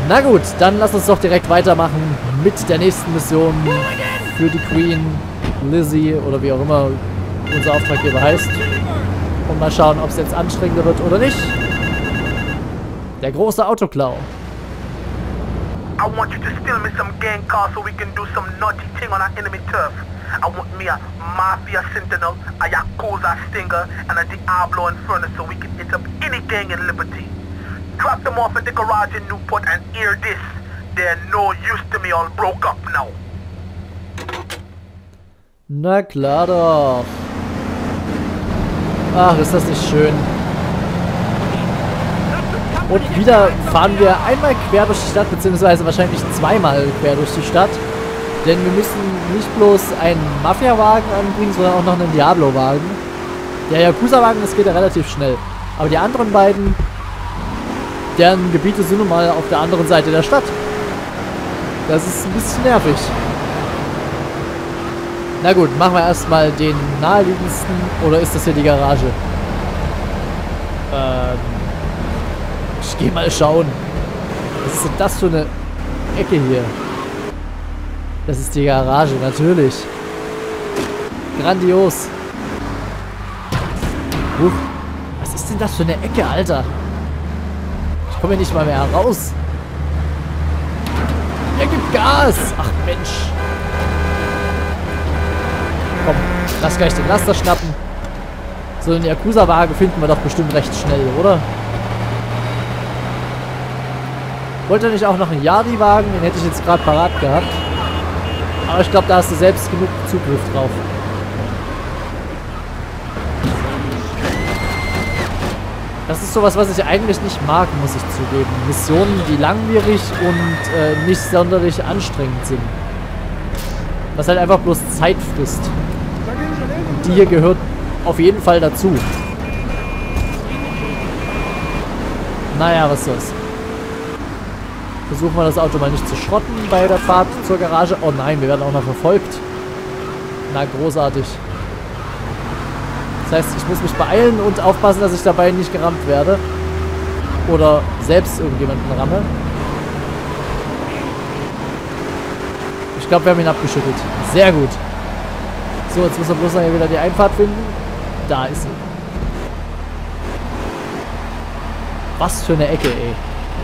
Na gut, dann lass uns doch direkt weitermachen mit der nächsten Mission für die Queen, Lizzie oder wie auch immer unser Auftraggeber heißt. Und mal schauen, ob es jetzt anstrengender wird oder nicht. Der große Autoklau. I want you to steal me some gang cars so we can do some naughty thing on our enemy turf. I want me a Mafia Sentinel, a Yakuza Stinger, and a Diablo Inferno so we can hit up any gang in Liberty. Drop them off at the garage in Newport and hear this. They're no use to me, all broke up now. Na klar doch. Ach, ist das nicht schön. Und wieder fahren wir einmal quer durch die Stadt, beziehungsweise wahrscheinlich zweimal quer durch die Stadt. Denn wir müssen nicht bloß einen Mafia-Wagen anbringen, sondern auch noch einen Diablo-Wagen. Der Yakuza-Wagen, das geht ja relativ schnell. Aber die anderen beiden, deren Gebiete sind nun mal auf der anderen Seite der Stadt. Das ist ein bisschen nervig. Na gut, machen wir erstmal den naheliegendsten. Oder ist das hier die Garage? Ich gehe mal schauen. Was ist denn das für eine Ecke hier? Das ist die Garage, natürlich. Grandios. Was ist denn das für eine Ecke, Alter? Ich komme hier nicht mal mehr raus. Er gibt Gas. Ach Mensch. Komm, lass gleich den Laster schnappen. So einen Yakuza-Wagen finden wir doch bestimmt recht schnell, oder? Wollte nicht auch noch einen Yardi-Wagen? Den hätte ich jetzt gerade parat gehabt. Aber ich glaube, da hast du selbst genug Zugriff drauf. Das ist sowas, was ich eigentlich nicht mag, muss ich zugeben. Missionen, die langwierig und nicht sonderlich anstrengend sind. Was halt einfach bloß Zeit frisst. Und die hier gehört auf jeden Fall dazu. Naja, was soll's. Versuchen wir das Auto mal nicht zu schrotten bei der Fahrt zur Garage. Oh nein, wir werden auch noch verfolgt. Na, großartig. Das heißt, ich muss mich beeilen und aufpassen, dass ich dabei nicht gerammt werde. Oder selbst irgendjemanden ramme. Ich glaube, wir haben ihn abgeschüttelt. Sehr gut. So, jetzt müssen wir bloß noch hier wieder die Einfahrt finden. Da ist sie. Was für eine Ecke, ey.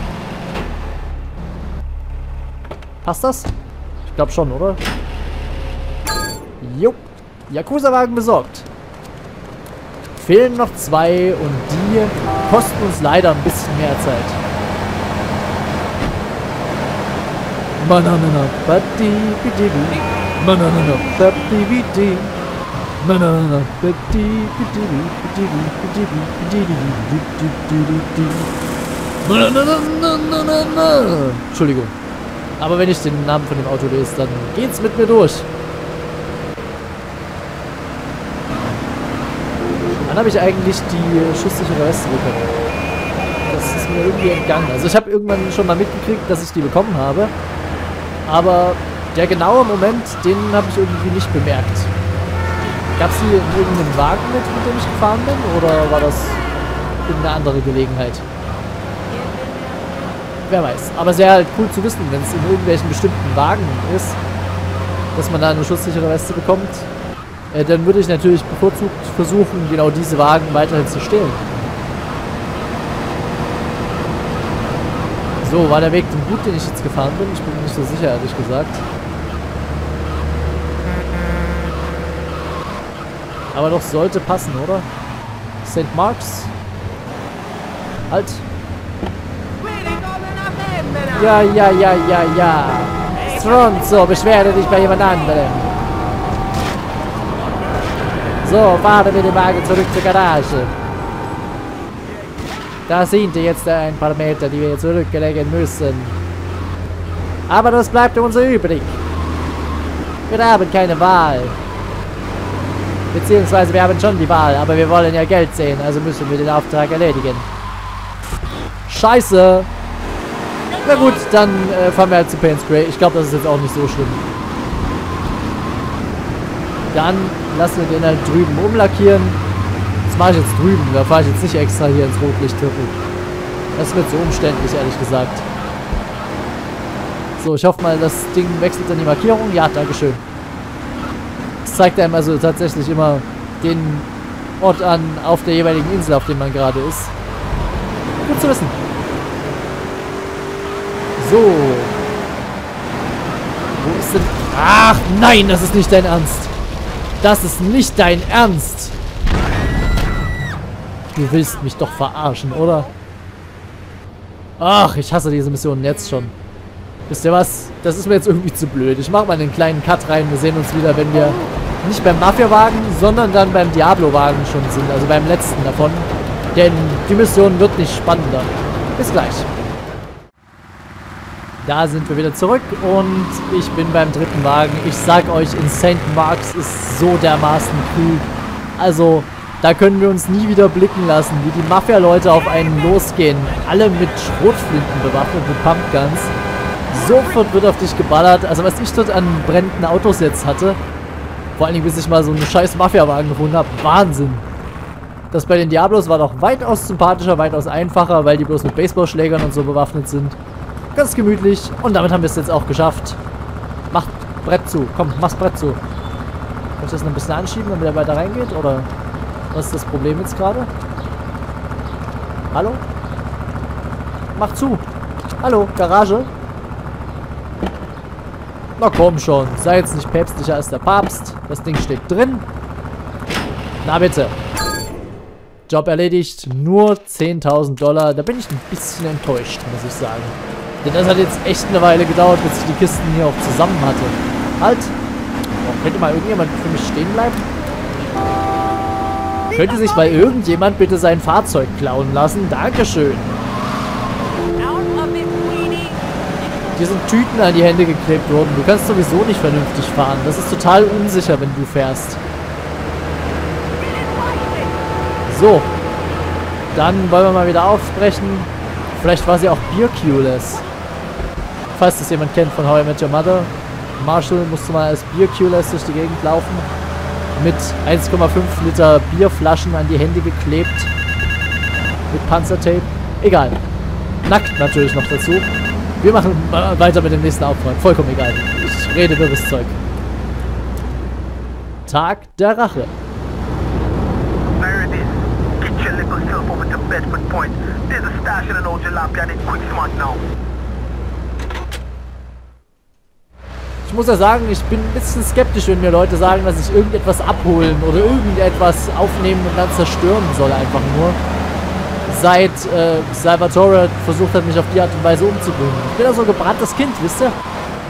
Passt das? Ich glaube schon, oder? Jupp. Yakuza-Wagen besorgt. Fehlen noch 2 und die kosten uns leider ein bisschen mehr Zeit. Mananana, badi, bidi, mananana, badi, bidi, mananana, badi, bidi, bidi, bidi, bidi, mananana. Entschuldigung. Aber wenn ich den Namen von dem Auto lese, dann geht's mit mir durch. Wann habe ich eigentlich die schusssichere Weste bekommen? Das ist mir irgendwie entgangen. Also ich habe irgendwann schon mal mitgekriegt, dass ich die bekommen habe. Aber der genaue Moment, den habe ich irgendwie nicht bemerkt. Gab es hier irgendeinen Wagen mit dem ich gefahren bin? Oder war das irgendeine andere Gelegenheit? Wer weiß. Aber sehr halt cool zu wissen, wenn es in irgendwelchen bestimmten Wagen ist, dass man da eine schusssichere Weste bekommt. Dann würde ich natürlich bevorzugt versuchen, genau diese Wagen weiterhin zu stehlen. So, war der Weg denn gut, den ich jetzt gefahren bin? Ich bin mir nicht so sicher, ehrlich gesagt. Aber doch sollte passen, oder? St. Marks? Halt. Ja. Stronzo, beschwerde dich bei jemand anderem. So, fahre mit dem Wagen zurück zur Garage. Da sind jetzt ein paar Meter, die wir zurücklegen müssen. Aber das bleibt uns übrig. Wir haben keine Wahl. Beziehungsweise wir haben schon die Wahl, aber wir wollen ja Geld sehen, also müssen wir den Auftrag erledigen. Scheiße. Na gut, dann fahren wir halt zu Paint Spray. Ich glaube, das ist jetzt auch nicht so schlimm. Dann lassen wir den halt drüben umlackieren. Das mache ich jetzt drüben. Da fahre ich jetzt nicht extra hier ins Rotlichtviertel. Das wird so umständlich, ehrlich gesagt. So, ich hoffe mal, das Ding wechselt dann die Markierung. Ja, dankeschön. Es zeigt einem also tatsächlich immer den Ort an auf der jeweiligen Insel, auf der man gerade ist. Gut zu wissen. So. Wo ist denn... Ach, nein, das ist nicht dein Ernst. Das ist nicht dein Ernst. Du willst mich doch verarschen, oder? Ach, ich hasse diese Mission jetzt schon. Wisst ihr was? Das ist mir jetzt irgendwie zu blöd. Ich mache mal einen kleinen Cut rein. Wir sehen uns wieder, wenn wir nicht beim Mafia-Wagen, sondern dann beim Diablo-Wagen schon sind. Also beim letzten davon. Denn die Mission wird nicht spannender. Bis gleich. Da sind wir wieder zurück und ich bin beim dritten Wagen. Ich sag euch, in St. Marks ist so dermaßen cool. Also, da können wir uns nie wieder blicken lassen, wie die Mafia-Leute auf einen losgehen. Alle mit Schrotflinten bewaffnet, mit Pumpguns. Sofort wird auf dich geballert. Also, was ich dort an brennenden Autos jetzt hatte, vor allen Dingen, bis ich mal so einen scheiß Mafia-Wagen gefunden habe, Wahnsinn. Das bei den Diablos war doch weitaus sympathischer, weitaus einfacher, weil die bloß mit Baseballschlägern und so bewaffnet sind. Ganz gemütlich. Und damit haben wir es jetzt auch geschafft. Macht Brett zu. Komm, mach's Brett zu. Kann ich das noch ein bisschen anschieben, damit er weiter reingeht? Oder was ist das Problem jetzt gerade? Hallo? Mach zu. Hallo, Garage? Na komm schon. Sei jetzt nicht päpstlicher als der Papst. Das Ding steht drin. Na bitte. Job erledigt. Nur 10.000 $. Da bin ich ein bisschen enttäuscht, muss ich sagen. Denn das hat jetzt echt eine Weile gedauert, bis ich die Kisten hier auch zusammen hatte. Halt! Oh, könnte mal irgendjemand für mich stehen bleiben? Könnte sich mal irgendjemand bitte sein Fahrzeug klauen lassen? Dankeschön! Dir sind Tüten an die Hände geklebt worden. Du kannst sowieso nicht vernünftig fahren. Das ist total unsicher, wenn du fährst. So. Dann wollen wir mal wieder aufbrechen. Vielleicht war sie auch Beer-Q-less. Falls das jemand kennt von How I Met Your Mother. Marshall musste mal als Beer-Q-less durch die Gegend laufen. Mit 1,5 Liter Bierflaschen an die Hände geklebt. Mit Panzertape. Egal. Nackt natürlich noch dazu. Wir machen weiter mit dem nächsten Auftrag. Vollkommen egal. Ich rede wirres Zeug. Tag der Rache. Ich muss ja sagen, ich bin ein bisschen skeptisch, wenn mir Leute sagen, dass ich irgendetwas abholen oder irgendetwas aufnehmen und dann zerstören soll, einfach nur. Seit Salvatore versucht hat, mich auf die Art und Weise umzubringen. Ich bin ja so ein gebranntes Kind, wisst ihr?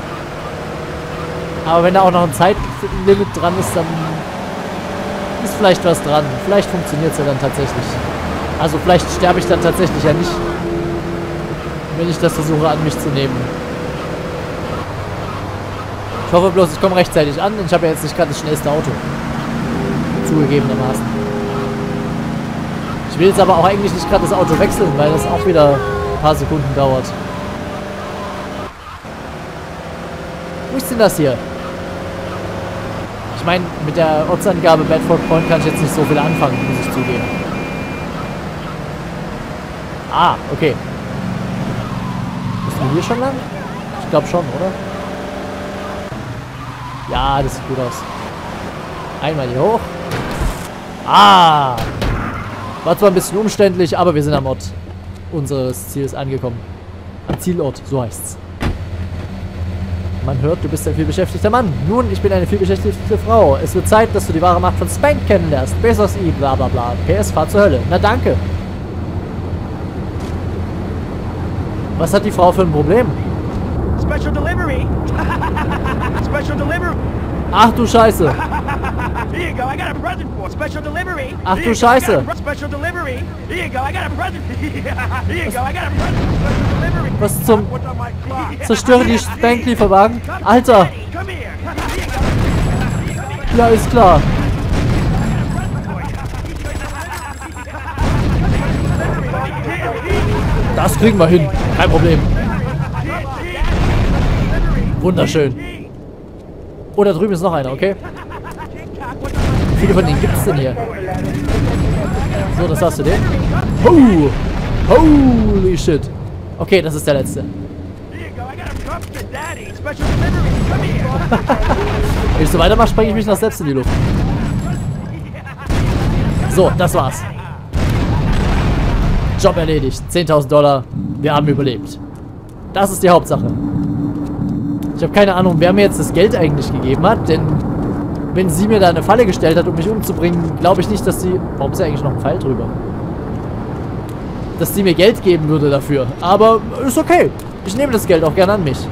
Aber wenn da auch noch ein Zeitlimit dran ist, dann ist vielleicht was dran. Vielleicht funktioniert es ja dann tatsächlich. Also vielleicht sterbe ich dann tatsächlich ja nicht, wenn ich das versuche an mich zu nehmen. Ich hoffe bloß, ich komme rechtzeitig an, denn ich habe ja jetzt nicht gerade das schnellste Auto. Zugegebenermaßen. Ich will jetzt aber auch eigentlich nicht gerade das Auto wechseln, weil das auch wieder ein paar Sekunden dauert. Wo ist denn das hier? Ich meine, mit der Ortsangabe Bedford Point kann ich jetzt nicht so viel anfangen, muss ich zugeben. Ah, okay. Müssen wir hier schon lang? Ich glaube schon, oder? Ja, das sieht gut aus. Einmal hier hoch. Ah! War zwar ein bisschen umständlich, aber wir sind am Ort unseres Ziels angekommen. Am Zielort, so heißt's. Man hört, du bist ein vielbeschäftigter Mann. Nun, ich bin eine vielbeschäftigte Frau. Es wird Zeit, dass du die wahre Macht von Spank kennenlernst. Bezos I, bla bla bla. PS, fahr zur Hölle. Na danke. Was hat die Frau für ein Problem? Special delivery. Special delivery. Ach du Scheiße. Here you go. I got a present for special delivery. Ach du Scheiße. Special delivery. Here you go. I got a present. Here you go. I got a present for special delivery. Was zum... Zerstöre die Spank-Lieferwagen? Alter. Come here. Ja, ist klar. Das kriegen wir hin. Kein Problem. Wunderschön. Oh, da drüben ist noch einer, okay? Wie viele von denen gibt es denn hier? So, das hast du den. Oh! Holy shit. Okay, das ist der letzte. Trump's the daddy. Special delivery. Come here. Wenn ich so weitermache, sprenge ich mich noch selbst in die Luft. So, das war's. Job erledigt. 10.000 $. Wir haben überlebt. Das ist die Hauptsache. Ich habe keine Ahnung, wer mir jetzt das Geld eigentlich gegeben hat, denn wenn sie mir da eine Falle gestellt hat, um mich umzubringen, glaube ich nicht, dass sie... Warum ist ja eigentlich noch ein Pfeil drüber? Dass sie mir Geld geben würde dafür. Aber ist okay. Ich nehme das Geld auch gerne an mich.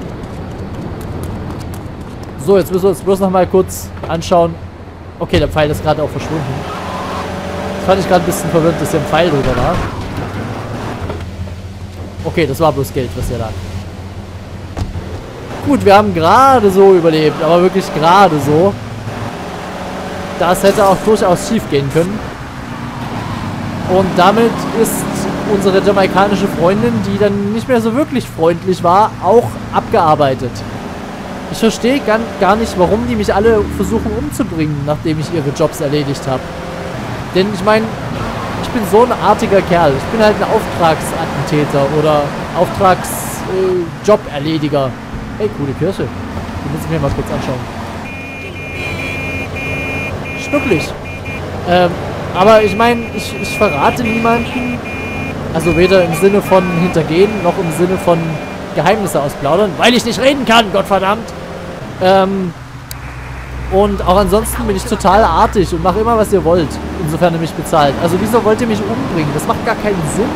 So, jetzt müssen wir uns bloß noch mal kurz anschauen. Okay, der Pfeil ist gerade auch verschwunden. Das fand ich gerade ein bisschen verwirrend, dass hier ein Pfeil drüber war. Okay, das war bloß Geld, was hier lag. Gut, wir haben gerade so überlebt, aber wirklich gerade so. Das hätte auch durchaus schief gehen können. Und damit ist unsere jamaikanische Freundin, die dann nicht mehr so wirklich freundlich war, auch abgearbeitet. Ich verstehe gar nicht, warum die mich alle versuchen umzubringen, nachdem ich ihre Jobs erledigt habe. Denn ich meine, ich bin so ein artiger Kerl. Ich bin halt ein Auftragsattentäter oder Auftragsjoberlediger. Hey, coole Kirche. Die muss ich mir mal kurz anschauen. Schnucklig. Aber ich meine, ich verrate niemanden. Also weder im Sinne von hintergehen, noch im Sinne von Geheimnisse ausplaudern. Weil ich nicht reden kann, Gottverdammt. Und auch ansonsten bin ich total artig und mache immer, was ihr wollt. Insofern ihr mich bezahlt. Also wieso wollt ihr mich umbringen? Das macht gar keinen Sinn.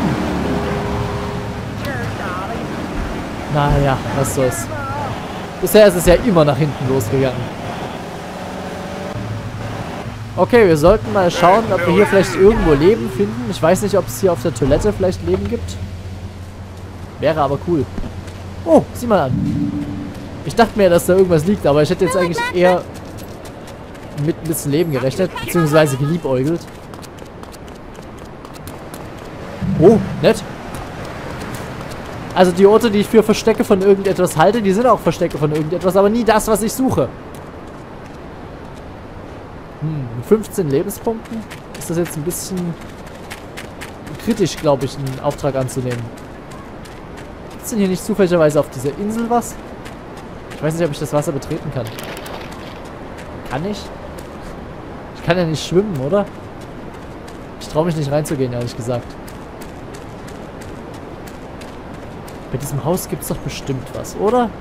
Naja, was soll's. Bisher ist es ja immer nach hinten losgegangen. Okay, wir sollten mal schauen, ob wir hier vielleicht irgendwo Leben finden. Ich weiß nicht, ob es hier auf der Toilette vielleicht Leben gibt. Wäre aber cool. Oh, sieh mal an. Ich dachte mir, dass da irgendwas liegt, aber ich hätte jetzt eigentlich eher mit ein bisschen Leben gerechnet, beziehungsweise geliebäugelt. Oh, nett. Also die Orte, die ich für Verstecke von irgendetwas halte, die sind auch Verstecke von irgendetwas, aber nie das, was ich suche. Mit 15 Lebenspunkten ist das jetzt ein bisschen kritisch, glaube ich, einen Auftrag anzunehmen. Gibt es denn hier nicht zufälligerweise auf dieser Insel was? Ich weiß nicht, ob ich das Wasser betreten kann. Kann ich? Ich kann ja nicht schwimmen, oder? Ich traue mich nicht reinzugehen, ehrlich gesagt. Bei diesem Haus gibt es doch bestimmt was, oder?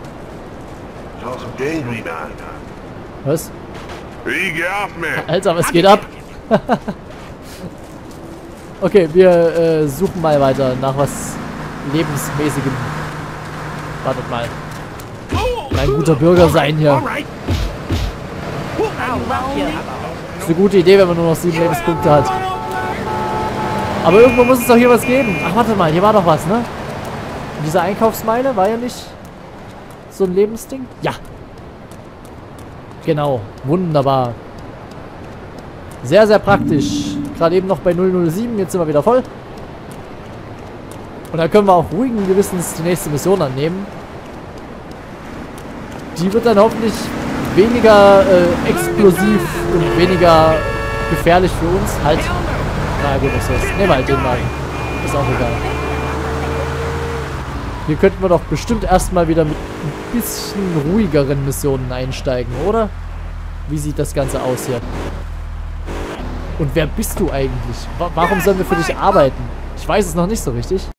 Was? Alter, was geht ab? Okay, wir suchen mal weiter nach was Lebensmäßigem. Wartet mal. Ein guter Bürger sein hier. Ist eine gute Idee, wenn man nur noch 7 Lebenspunkte hat. Aber irgendwo muss es doch hier was geben. Ach, warte mal, hier war doch was, ne? Und diese Einkaufsmeile war ja nicht so ein Lebensding? Ja. Genau. Wunderbar. Sehr, sehr praktisch. Gerade eben noch bei 007. Jetzt sind wir wieder voll. Und dann können wir auch ruhigen Gewissens die nächste Mission annehmen. Die wird dann hoffentlich weniger explosiv und weniger gefährlich für uns. Halt. Na gut, was soll's. Nehmen wir halt den Wagen. Ist auch egal. Hier könnten wir doch bestimmt erstmal wieder mit ein bisschen ruhigeren Missionen einsteigen, oder? Wie sieht das Ganze aus hier? Und wer bist du eigentlich? Warum sollen wir für dich arbeiten? Ich weiß es noch nicht so richtig.